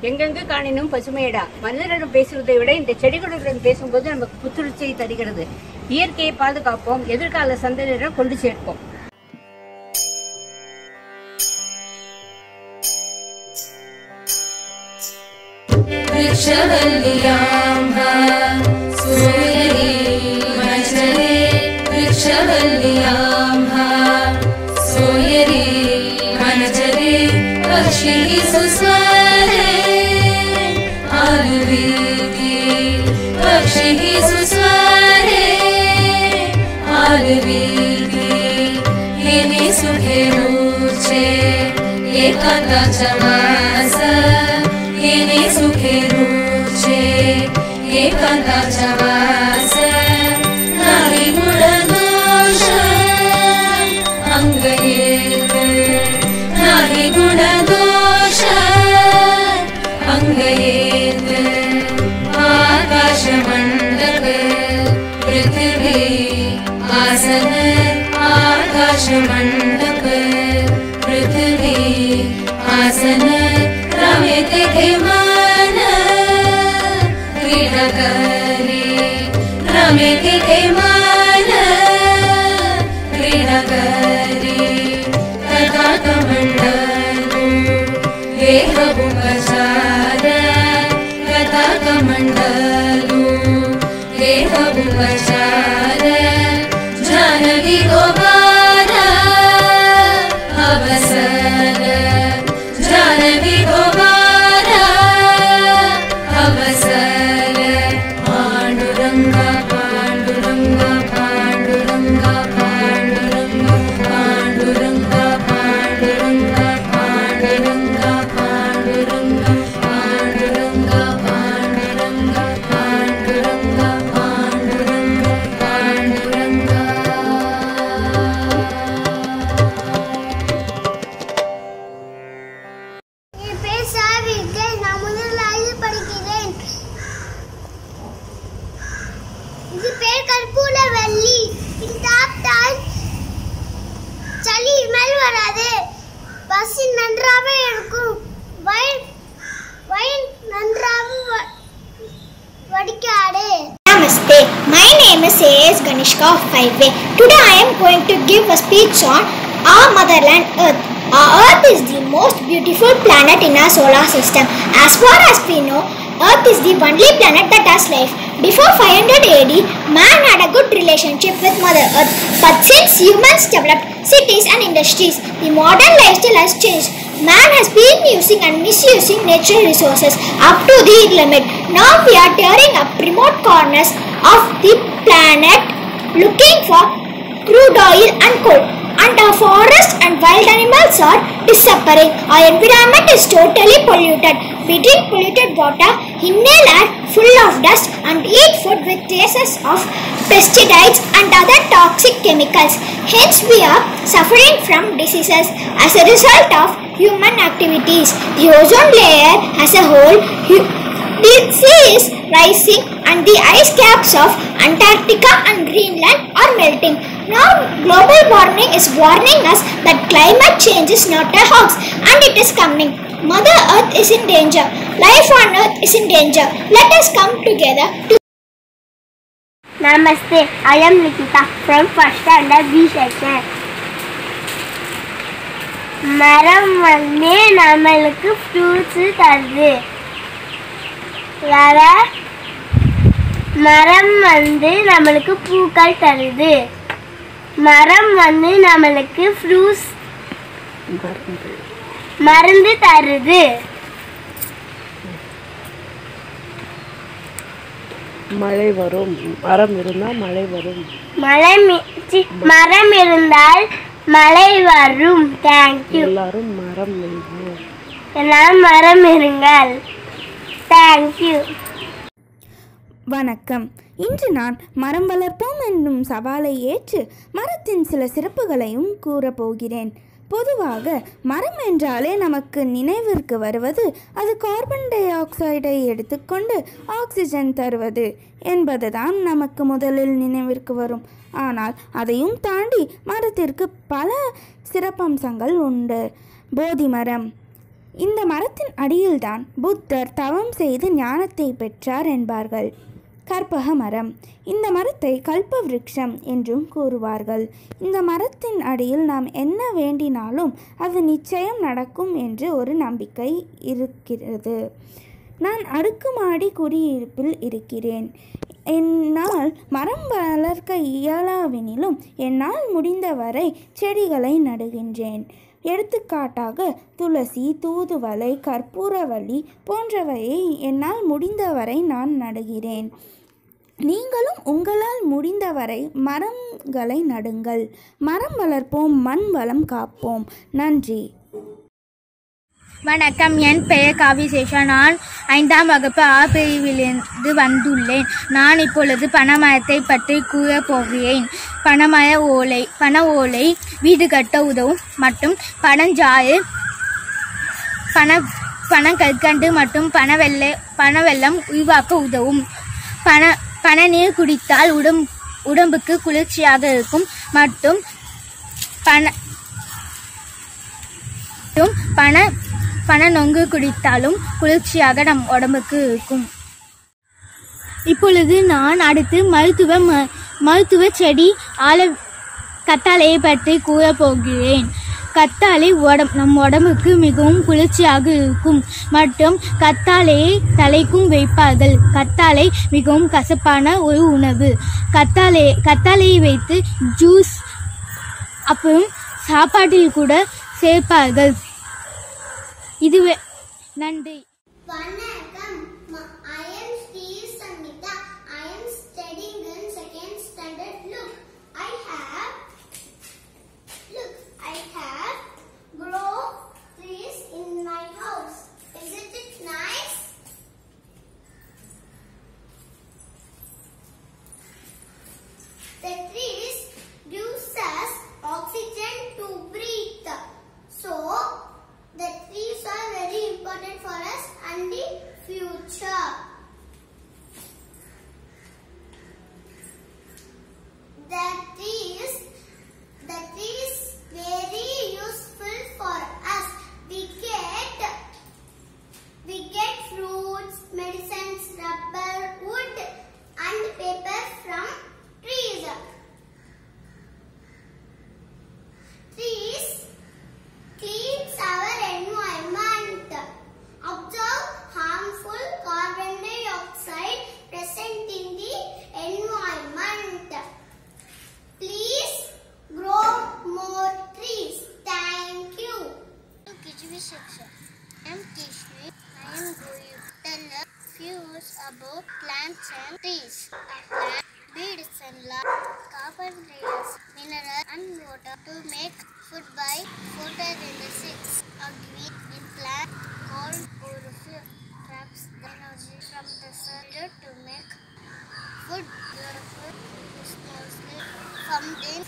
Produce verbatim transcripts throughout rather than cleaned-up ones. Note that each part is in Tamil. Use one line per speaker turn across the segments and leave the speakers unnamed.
எங்கெங்கு காணினும் பசுமையடா. மனிதரிடம் பேசுவதை விட இந்த செடிகளுடன் பேசும்போது நமக்கு புத்துணர்ச்சியை தருகிறது. இயற்கையை பாதுகாப்போம், எதிர்கால சந்ததியிடம் கொண்டு சேர்ப்போம்.
एकांताचा वास येणे सुखे रुचे एकांताचा वास नाही गुण दोष अंग येत नाही गुण दोष अंग येत आकाश मंडप पृथ्वी आसन आकाश मंडप पृथ्वी आसन रमेते खेमान क्रीडा करे रमेते खेमान क्रीडा करे तथा कमंडलू देहभुपचार तथा कमंडलू देहभुपचार जानवी गोबारा अवसर जानवी गोबारा अवसर Panduranga Panduranga Panduranga Panduranga Panduranga Panduranga Panduranga Panduranga Panduranga Panduranga Panduranga Panduranga Panduranga
Namaste. My name is A S Ganishka of five A. Today I am going to give a speech on our motherland Earth. Our Earth is the most beautiful planet in our solar system. As far as we know, Earth is the only planet that has life. Before five hundred A D, man had a good relationship with Mother Earth. But since humans developed cities and industries, the modern lifestyle has changed. Man has been using and misusing natural resources up to the limit. Now we are tearing up remote corners of the planet looking for crude oil and coal. And our forests and wild animals are disappearing. Our environment is totally polluted. We drink polluted water, inhale air full of dust and eat food with traces of pesticides and other toxic chemicals. Hence we are suffering from diseases as a result of human activities. The ozone layer as a whole, the sea is rising and the ice caps of Antarctica and Greenland are melting. Now global warming is warning us that climate change is not a hoax and it is coming. Mother Earth is in danger. Life on Earth is in danger. Let us come together to
Namaste. I am Nikita from first standard B section. மரம் வந்து நம்மளுக்கு ஃப்ரூட்ஸ் தருது. வேற மரம் வந்து நம்மளுக்கு பூக்கள் தருது. மரம் வந்து நம்மளுக்கு ஃப்ரூட்ஸ் மருந்து தருது.
மழை வரும். மரம் இருந்தால் மழை வரும்.
மழை மரம் இருந்தால் மழை வரும். தேங்க்யூ.
எல்லாரும் மரம் இருங்கள்.
எல்லாரும் மரம் இருங்கள். தேங்க்யூ.
வணக்கம். இன்று நான் மரம் வளர்ப்போம் என்னும் சவாலை ஏற்று மரத்தின் சில சிறப்புகளையும் கூறப்போகிறேன். பொதுவாக மரம் என்றாலே நமக்கு நினைவிற்கு வருவது அது கார்பன் டை ஆக்சைடை எடுத்துக்கொண்டு ஆக்சிஜன் தருவது என்பதுதான் நமக்கு முதலில் நினைவிற்கு வரும். ஆனால் அதையும் தாண்டி மரத்திற்கு பல சிறப்பம்சங்கள் உண்டு. போதி மரம் இந்த மரத்தின் அடியில்தான் புத்தர் தவம் செய்து ஞானத்தை பெற்றார் என்பார்கள். கற்பக மரம். இந்த மரத்தை கல்ப விருட்சம் என்றும் கூறுவார்கள். இந்த மரத்தின் அடியில் நாம் என்ன வேண்டினாலும் அது நிச்சயம் நடக்கும் என்று ஒரு நம்பிக்கை இருக்கிறது. நான் அடுக்குமாடி குடியிருப்பில் இருக்கிறேன். என்னால் மரம் வளர்க்க இயலாவெனிலும் என்னால் முடிந்தவரை செடிகளை நடுகின்றேன். எடுத்துக்காட்டாக துளசி, தூதுவளை, கற்பூரவள்ளி போன்றவையை என்னால் முடிந்தவரை நான் நடுகிறேன். நீங்களும் உங்களால் முடிந்தவரை மரங்களை நடுங்கள். மரம் வளர்ப்போம், மண் வளம் காப்போம். நன்றி.
வணக்கம், என் பெயர் காவிசேஷா. நான் ஐந்தாம் வகுப்பு ஆ பிரிவிலிருந்து வந்துள்ளேன். நான் இப்பொழுது பனைமரத்தை பற்றி கூறப் போகிறேன். பனைமர ஓலை பனை ஓலை வீடு கட்ட உதவும் மற்றும் பனஞ்சாறு, பன பனங்கற்கண்டு மற்றும் பனவெல்ல பனவெல்லம் உருவாக்க உதவும். பன பனை நீர் குடித்தால் உடம் உடம்புக்கு குளிர்ச்சியாக இருக்கும் மற்றும் பன பன பனை நொங்கு குடித்தாலும் குளிர்ச்சியாக நம் உடம்புக்கு இருக்கும். இப்பொழுது நான் அடுத்து மருத்துவ மருத்துவ செடி ஆல கத்தாழையை பற்றி கூறப் போகிறேன். கத்தாழை உடம் நம் உடம்புக்கு மிகவும் குளிர்ச்சியாக இருக்கும் மற்றும் கத்தாழையை தலைக்கும் வைப்பார்கள். கத்தாழை மிகவும் கசப்பான ஒரு உணவு. கத்தாழை கத்தாழையை வைத்து ஜூஸ் அப்புறம் சாப்பாட்டில் கூட சேர்ப்பார்கள். இதுவே. நன்றி.
வணக்கம். I am Sri Sangeeta. I am studying in second standard. Look, I have look, I have grow trees in my house. Isn't it nice? The trees gives us oxygen to breathe. So the trees are very important for us and the future. The trees, the trees very useful for us. We get, we get fruits, medicines, rubber, wood, and paper from trees. Trees cleans our environment. Observe harmful carbon dioxide present in the environment. Please grow more trees. Thank you. Kishvi section. I am Kishvi. I am going to tell a few words about plants and trees. A plant builds sunlight, carbon dioxide, mineral and water to make food by photosynthesis. A green plant called chlorophyll traps the energy from the sun to make food. Chlorophyll is mostly found in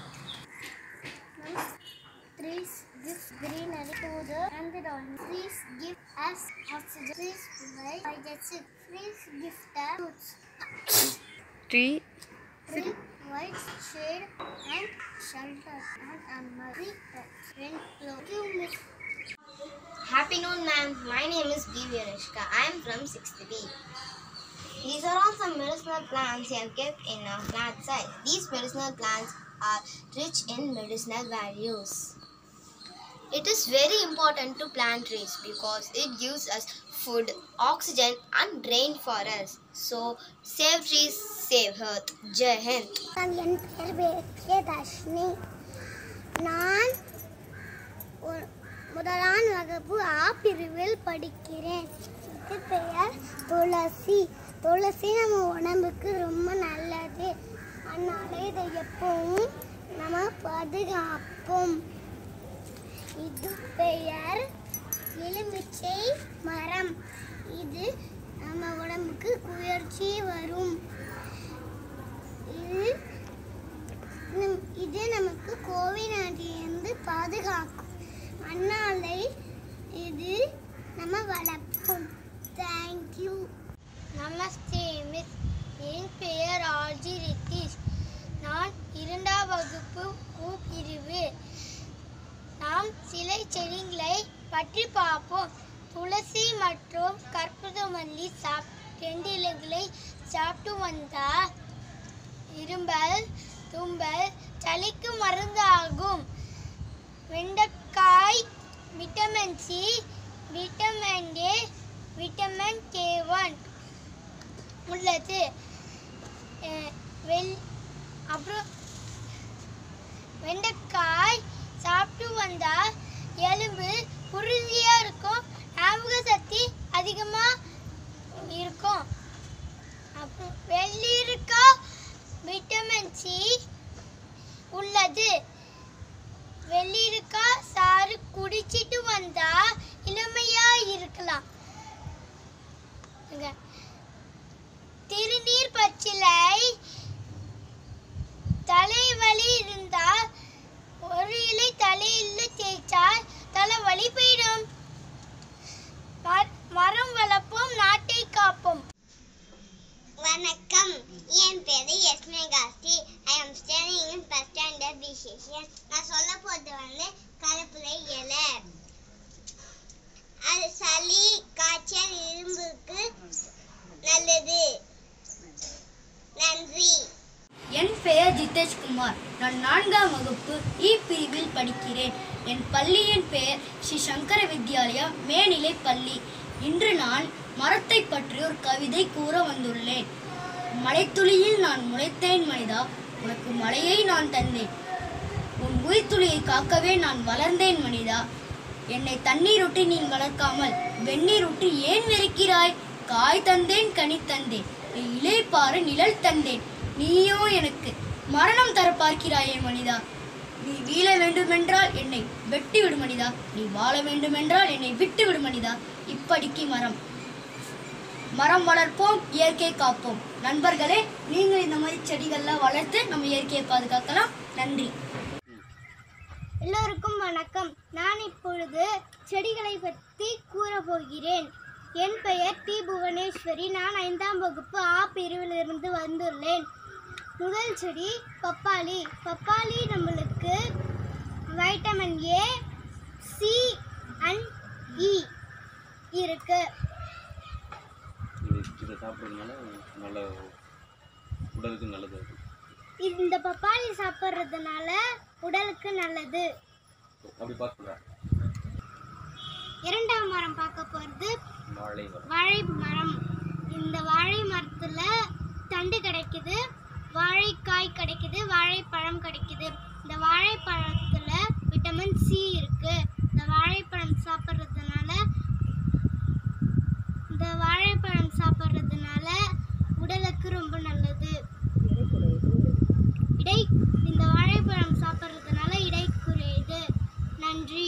trees. Gives greenery to the environment. Trees give us oxygen. Trees provide digestion. Trees give the fruits.
Tree.
Tree provides shade and shelter and animal tree pets. Wind blow.
Happy noon, ma'am. My name is B. Virishka. I am from sixth B. These are all some medicinal plants I have kept in a flat site. These medicinal plants are rich in medicinal values. It is very important to plant trees because it gives us food, oxygen and rain for us. So, save trees, save earth. Jai Hind.
என் பெயர் விஜயதர்ஷினி. நான் முதலாம் வகுப்பு ஆ பிரிவில் படிக்கிறேன். இது பெயர் துளசி. துளசி நம்ம உடம்புக்கு ரொம்ப நல்லது. அதனால இதை எப்பவும் நம்ம பாதுகாப்போம். இது பெயர் எலுமிச்சை மரம். இது நம்ம உடம்புக்கு குளிர்ச்சி வரும். இது இது நமக்கு கோவிட் நோயிலிருந்து பாதுகாக்கும். அதனால இது நம்ம வளர்ப்போம். தேங்க்யூ. நமஸ்தே மிஸ். என் பெயர் ஆர்ஜி ரித்தீஷ். நான் இரண்டாம் வகுப்பு ஊ பிரிவு. நாம் சில செடிகளை
பற்றி பார்ப்போம். துளசி மற்றும் கற்பூரவள்ளி சாப் ரெண்டு இலைகளை சாப்பிட்டு வந்தா இரும்பல் தும்பல் சளிக்கு மருந்தாகும். வெண்டைக்காய் vitamin C, vitamin A, vitamin K one உள்ளது. வெள் அப்புறம் வெண்டைக்காய் சாப்பிட்டு வந்தா எலும்பு உறுதியாக இருக்கும், ஞாபக சக்தி அதிகமாக இருக்கும். அப்புறம் வெள்ளரிக்காய் விட்டமின் சி உள்ளது. வெள்ளரிக்காய் சாறு குடிச்சிட்டு வந்தா இளமையா இருக்கலாம். திருநீர் பச்சிலை தலைவலி இருந்தா ஒரு இலை தலையில் தேய்ச்சால் தலைவலி போயிடும். மரம் வளர்ப்போம், நாட்டை காப்போம்.
வணக்கம், என் பேரு யஸ்மேகாஸ்தி. I am studying in first standard B section. நான் சொல்ல போறது வந்து கருப்புலை இலை. அது சளி, காய்ச்சல், இரும்புக்கு நல்லது. நன்றி.
என் பெயர் ஜிதேஷ் குமார். நான் நான்காம் வகுப்பு இ பிரிவில் படிக்கிறேன். என் பள்ளியின் பெயர் ஸ்ரீ சங்கர வித்யாலயா மேல்நிலை பள்ளி. இன்று நான் மரத்தை பற்றி ஒரு கவிதை கூற வந்துள்ளேன். மழைத்துளியில் நான் முளைத்தேன் மனிதா, உனக்கு மழையை நான் தந்தேன். உன் உயிர்த்துளியை காக்கவே நான் வளர்ந்தேன் மனிதா. என்னை தண்ணீரொட்டி நீ வளர்க்காமல் வெந்நீரொட்டி ஏன் வெறுக்கிறாய்? காய் தந்தேன், கனி தந்தேன், நீ இலை பாரு நிழல் தந்தேன். நீயோ எனக்கு மரணம் தர பார்க்கிறாயே மனிதா. நீ வீழ வேண்டுமென்றால் என்னை வெட்டி விடு மனிதா, நீ வாழ வேண்டுமென்றால் என்னை விட்டு விடு மனிதா. இப்படிக்கு மரம் மரம் வளர்ப்போம், இயற்கை காப்போம். நண்பர்களே, நீங்கள் இந்த மாதிரி செடிகள்லாம் வளர்த்து நம்ம இயற்கையை பாதுகாக்கலாம். நன்றி.
எல்லோருக்கும் வணக்கம். நான் இப்பொழுது செடிகளை பற்றி கூற போகிறேன். என் பெயர் டி புவனேஸ்வரி. நான் ஐந்தாம் வகுப்பு ஆ பிரிவிலிருந்து வந்துள்ளேன். முதல் செடி பப்பாளி. பப்பாளி நம்மளுக்கு vitamin A, C and E இருக்கு.
இதை சாப்பிட்றதுனால நல்ல உடலுக்கு நல்லது.
இந்த பப்பாளி சாப்பிட்றதுனால உடலுக்கு நல்லது.
அப்படி பார்க்குறேன்.
இரண்டாம் மரம் பார்க்க போகிறது
வாழை மரம்.
வாழை மரம். இந்த வாழை மரத்தில் தண்டு கிடைக்குது, வாழைக்காய் கிடைக்குது, வாழைப்பழம் கிடைக்குது. இந்த வாழைப்பழத்தில் விட்டமின் சி இருக்கு. இந்த வாழைப்பழம் சாப்பிட்றதுனால இந்த வாழைப்பழம் சாப்பிட்றதுனால உடலுக்கு ரொம்ப நல்லது. இடை இந்த வாழைப்பழம் சாப்பிட்றதுனால இடை குறையுது. நன்றி.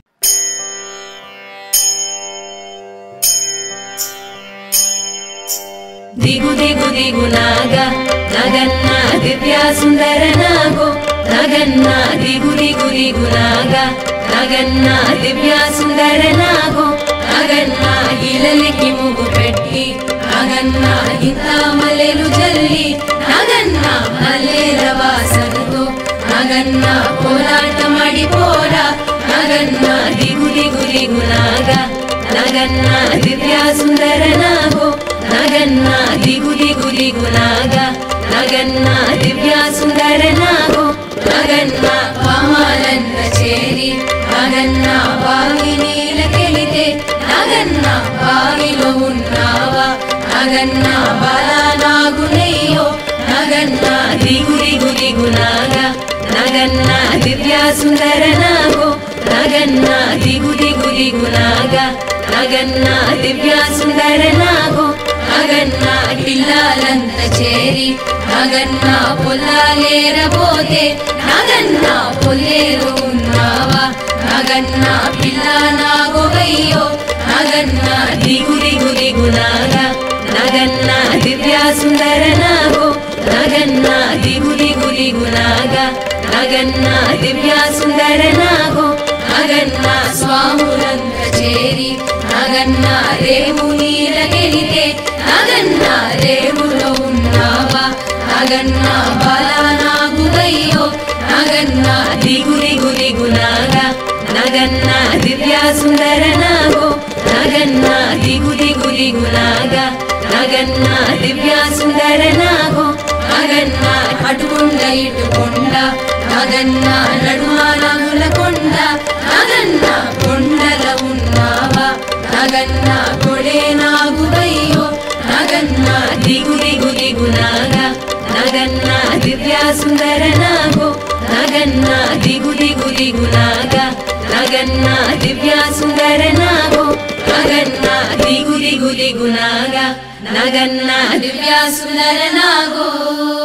ದಿಗು ದಿಗು ದಿಗು ನಾಗ ನಗನ್ನ ದಿವ್ಯ ಸುಂದರ ನಾಗೋ ನಗನ್ನ ದಿಗು ದಿಗು ದಿಗು ನಾಗ ನಗನ್ನ ದಿವ್ಯ ಸುಂದರ ನಾಗೋ ನಗನ್ನ ಇಳಲಿಕ್ಕೆ ಮುಗು ಪೆಟ್ಟಿ ನಗನ್ನ ಇಂತ ಮಲೆಲು ಜಲ್ಲಿ ನಗನ್ನ ಮಲೆಲ ವಾಸನದು ನಗನ್ನ ಪೋರಾಟ ಮಾಡಿ ಪೋರ ನಗನ್ನ ದಿಗು ದಿಗು ದಿಗು ನಾಗ ನಗನ್ನ ದಿವ್ಯ ಸುಂದರ ನಾಗೋ ನಗನ್ನ ದಿಗು ದಿಗು ದಿಗು ನಾಗ ನಗನ್ನ ದಿವ್ಯ ಸುಂದರ ನಾಗೋ ನಗನ್ನ ಪಾಮಾಲನ್ನ ಚೇರಿ ನಗನ್ನ ಬಾವಿ ನೀಲ ಕೆಳಿತೆ ನಗನ್ನ ಬಾವಿలో ఉన్నావా నగన్న బాలనాగునయ్యో నగన్న దిగు దిగు దిగు నాగ నగన్న దివ్య సుందర నాగో నగన్న దిగు దిగు దిగు నాగ నగన్న దివ్య సుందర నాగో నగన్న పిల్లాలంత చేరి నగన్న పొల్లాలేరబోతే నగన్న పొల్లేరు ఉన్నావా నగన్న పిల్ల నాగోవయ్యో నగన్న దిగు దిగు దిగు నాగ నగన్న దివ్య సుందర నాగో నగన్న దిగు దిగు దిగు నాగ నగన్న దివ్య సుందర నాగో నగన్న స్వాములంత చేరి నగన్న రేవు నీల కెలితే నగన్న రేవులో ఉన్నావా నగన్న బాలనాగువయ్యో నగన్న దిగు దిగు దిగు నాగ ನಗನ್ನ ದಿವ್ಯ ಸುಂದರನಾಗೋ ನಗನ್ನ ದಿಗು ದಿಗು ದಿಗು ನಾಗ ನಗನ್ನ ದಿವ್ಯ ಸುಂದರನಾಗೋ నగన్న అటుకొండ ఇటుకొండ నగన్న నడుమ నగుల కొండ నగన్న కొండల ఉన్నావా నగన్న కొడే నాగువయ్యో నగన్న దిగు దిగు దిగు నాగ నగన్న దివ్య సుందర నాగో నగన్న దిగు దిగు దిగు నాగ నగన్న దివ్య సుందర నాగో నగన్న దిగు దిగు దిగు నాగ నగన్న దివ్య సుందర నాగో